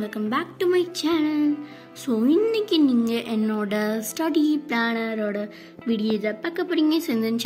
welcome back to my channel. So இன்னைக்கு நீங்க என்னோட ஸ்டடி பிளானரோட வீடியோவை பார்க்க போறீங்க.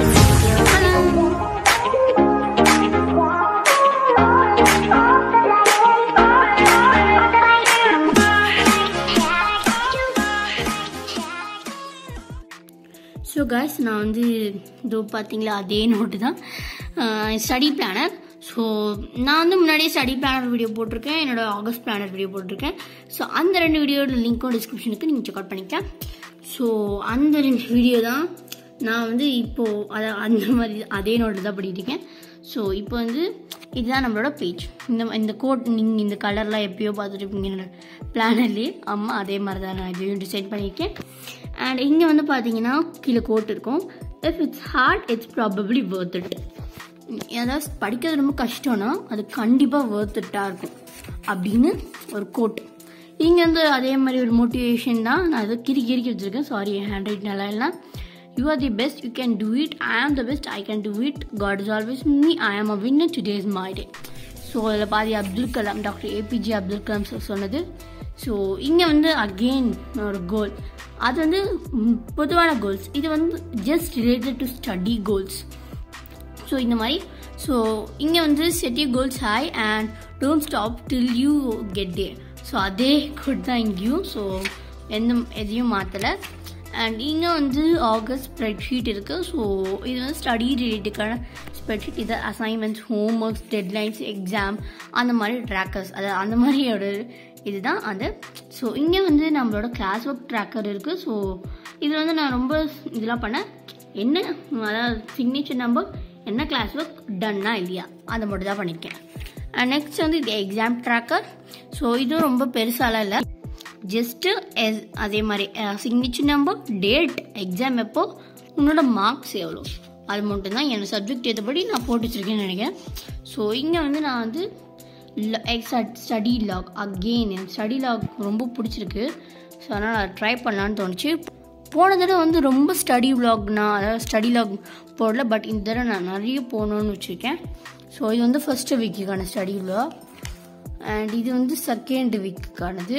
So guys, நான் வந்து இதோ பாத்தீங்களா அதே நோட்டு தான் ஸ்டடி பிளானர். ஸோ நான் வந்து முன்னாடியே ஸ்டடி பிளானர் வீடியோ போட்டிருக்கேன், என்னோட ஆகஸ்ட் பிளானர் வீடியோ போட்டிருக்கேன். ஸோ அந்த ரெண்டு வீடியோட லிங்க்கும் டிஸ்கிரிப்ஷனுக்கு நீங்கள் செக் அவுட் பண்ணிக்கலாம். ஸோ அந்த ரெண்டு வீடியோ தான் நான் வந்து இப்போது அந்த மாதிரி அதே நோட்டு தான் பண்ணிட்டுருக்கேன். ஸோ இப்போ வந்து இதுதான் நம்மளோட பேஜ். இந்த கோட் நீங்கள் இந்த கலர்லாம் எப்பயோ பார்த்துருப்பீங்க என்னோட பிளானர்லேயே. ஆமாம், அதே மாதிரி தான் நான் இதையும் டிசைட் பண்ணியிருக்கேன். அண்ட் இங்கே வந்து பார்த்தீங்கன்னா கீழே கோட் இருக்கும். If it's hard it's probably worth it. ஏதாவது படிக்கிறது ரொம்ப கஷ்டம்னா அது கண்டிப்பாக வொர்த் இட்டாக இருக்கும் அப்படின்னு ஒரு கோட். இங்கே வந்து அதே மாதிரி ஒரு மோட்டிவேஷன் தான். நான் அதை கிறுக்கி வச்சுருக்கேன். சாரி, ஹேண்ட் ரைட் நல்லா இல்லை. You are the best, you can do it. I am the best, I can do it. God is always with me, I am a winner, today is my day. So அதில் பாதி Abdul Kalam, doctor APJ Abdul Kalam சொன்னது. So இங்கே வந்து again ஒரு கோல், அது வந்து பொதுவான goals. இது வந்து just related to study goals. So இந்த மாதிரி. ஸோ இங்கே வந்து set you goals high and don't stop till you get there. So அதே கோட் தான் இங்கேயும். ஸோ எதையும் மாற்றலை. அண்ட் இங்கே வந்து ஆகஸ்ட் ஸ்ப்ரெட்ஷீட் இருக்குது. ஸோ இது வந்து ஸ்டடி ரிலேட்டடான ஸ்ப்ரெட்ஷீட். இது assignments, home works, deadlines, exam, அந்த மாதிரி ட்ராக்கர்ஸ், அது அந்த மாதிரியோட இதுதான் அது. ஸோ இங்கே வந்து நம்மளோட கிளாஸ் ஒர்க் ட்ராக்கர் இருக்குது. ஸோ இதில் வந்து நான் ரொம்ப இதெல்லாம் பண்ணேன். என்ன அதாவது சிக்னேச்சர் நம்பர், என்ன கிளாஸ் ஒர்க் டன்னா இல்லையா, அதை மட்டும் தான் பண்ணியிருக்கேன். அண்ட் நெக்ஸ்ட் வந்து இது எக்ஸாம் ட்ராக்கர். ஸோ இதுவும் ரொம்ப பெருசாலாம் இல்லை, ஜஸ்ட்டு அதே மாதிரி சிக்னேச்சர் நம்பர், டேட், எக்ஸாம் எப்போ, உன்னோட மார்க்ஸ் எவ்வளோ, அது மட்டும்தான் என்னோட சப்ஜெக்ட் ஏற்றபடி நான் போட்டு வச்சுருக்கேன்னு நினைக்கிறேன். ஸோ இங்கே வந்து நான் வந்து ஸ்டடி லாக், அகெயின் எனக்கு ஸ்டடி லாக் ரொம்ப பிடிச்சிருக்கு. ஸோ அதனால் நான் ட்ரை பண்ணலான்னு தோணுச்சு. போன தடவை வந்து ரொம்ப ஸ்டடி விலாக்னா, அதாவது ஸ்டடி லாக் போடல, பட் இந்த தடவை நான் நிறைய போகணுன்னு வச்சுருக்கேன். ஸோ இது வந்து ஃபர்ஸ்ட் வீக்குக்கான ஸ்டடி விலாக் அண்ட் இது வந்து செகண்ட் வீக்குக்கானது.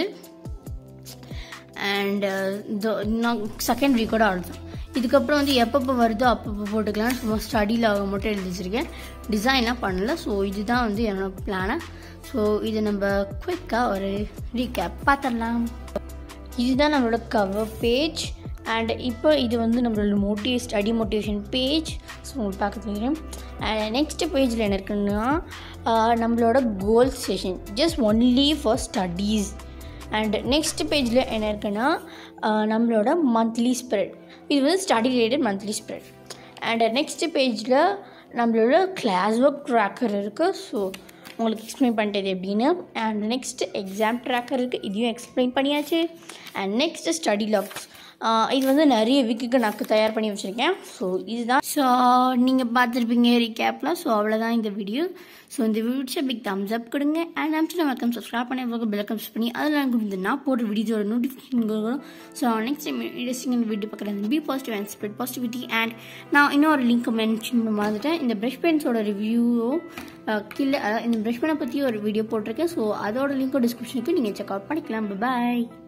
அண்ட் நான் செகண்ட் வீக்கோட அவ்வளோதான். இதுக்கப்புறம் வந்து எப்பப்போ வருதோ அப்பப்போ போட்டுக்கலாம். சும்மா ஸ்டடி லாக மட்டும் எழுதி வச்சுருக்கேன், டிசைனாக பண்ணல. ஸோ இதுதான் வந்து என்னோட பிளானை. ஸோ இது நம்ம குயிக்காக ஒரு ரீகேப் பார்த்துடலாம். இதுதான் நம்மளோட கவர் பேஜ். அண்ட் இப்போ இது வந்து நம்மளோட ஸ்டடி மோட்டிவேஷன் பேஜ். ஸோ உங்களுக்கு பார்க்க தெரியும். அண்ட் நெக்ஸ்ட் பேஜில் என்ன இருக்குன்னா நம்மளோட goal session, just only for studies. And next பேஜில் என்ன இருக்குன்னா நம்மளோட மந்த்லி ஸ்ப்ரெட். இது வந்து study related monthly spread. And next பேஜில் நம்மளோட கிளாஸ் ஒர்க் ட்ராக்கர் இருக்குது. ஸோ உங்களுக்கு எக்ஸ்பிளைன் பண்ணிட்டது எப்படின்னு. அண்ட் நெக்ஸ்ட் எக்ஸாம் ட்ராக்கர் இருக்குது, இதையும் எக்ஸ்பிளைன் பண்ணியாச்சு. அண்ட் நெக்ஸ்ட் ஸ்டடி லாக்ஸ், இது வந்து நிறைய வீக்குக்கு நான் தயார் பண்ணி வச்சுருக்கேன். ஸோ இதுதான். ஸோ நீங்கள் பார்த்துருப்பீங்க ரீகேப்லாம். ஸோ அவ்வளோதான் இந்த வீடியோ. ஸோ இந்த வீடியோ பிக் தம்ஸ் அப் கொடுங்க. அண்ட் நம்ம வணக்கம் சப்ஸ்கிரைப் பண்ணி பெல் கம்ஸ் பண்ணி அதெல்லாம் கொடுத்து நான் போடுற வீடியோட நோட்டிஃபிகேஷன் வரும். So next time interesting video பார்க்குறது be positive and spread positivity. And நான் இன்னொரு லிங்க் மென்ஷன் வந்துட்டேன். இந்த ப்ரஷ் பென்ஸோட ரிவ்யூவும் கீழே, இந்த ப்ரஷ் பெனை பற்றி ஒரு வீடியோ போட்டிருக்கேன். ஸோ அதோட லிங்க்கும் டிஸ்கிரிப்ஷனுக்கு நீங்கள் செக் அவுட் பண்ணிக்கலாம். பாய்.